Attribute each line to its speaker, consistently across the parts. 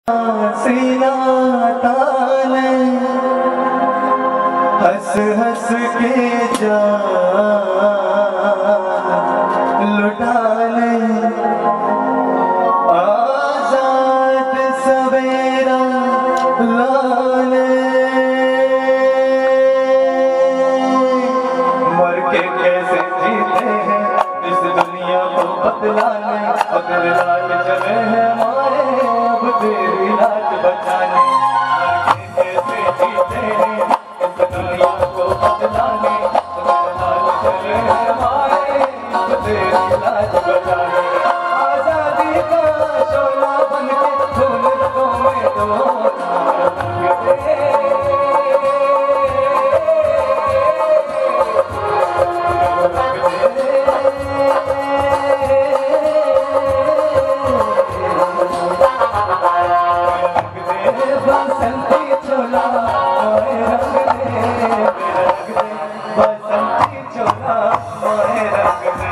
Speaker 1: सीना ताने हंस हंस के जा लुटाने आजाद सवेरा लाने मर के कैसे जीते हैं इस दुनिया को बदलाने अगर लाल चले हैं हमारे अब तेरी लाज बचाने मर के कैसे जीते हैं इस दुनिया को बदलाने अगर लाल चले हैं हमारे अब तेरी लाज बचाने आजादी का शोला बन के धुन रगों में डोला बसंती चोला मोहे रंग दे बसंती चोला मोहे रंग दे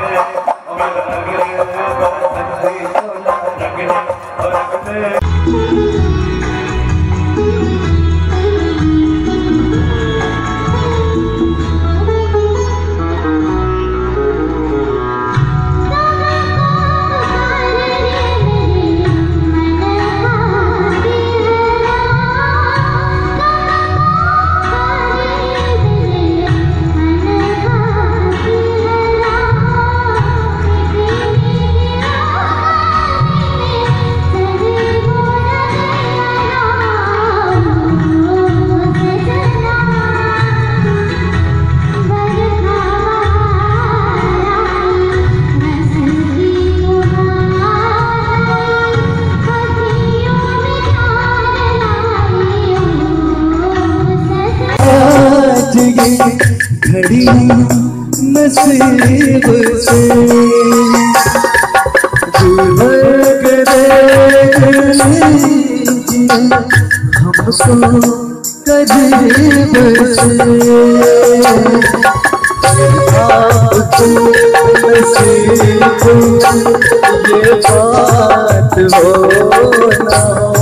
Speaker 1: बसंती चोला रंग दे घड़ी नसीब से हमको करीब से आपको नसीब ये बात हो ना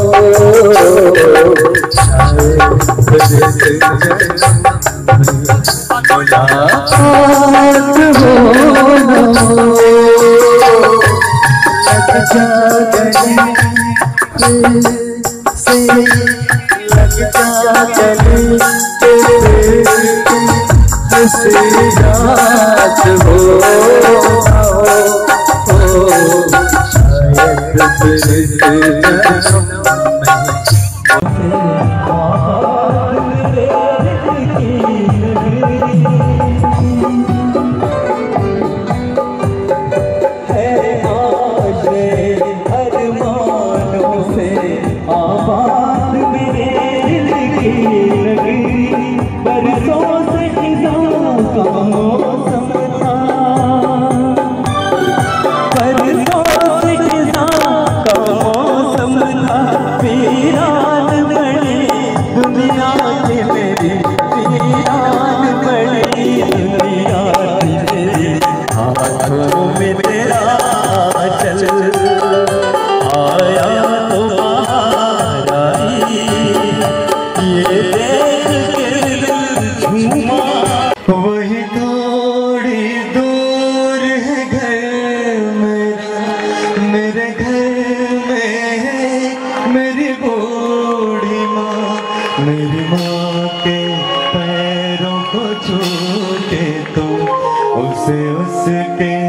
Speaker 1: मेरी माँ के पैरों को छूते तुम उसे उसके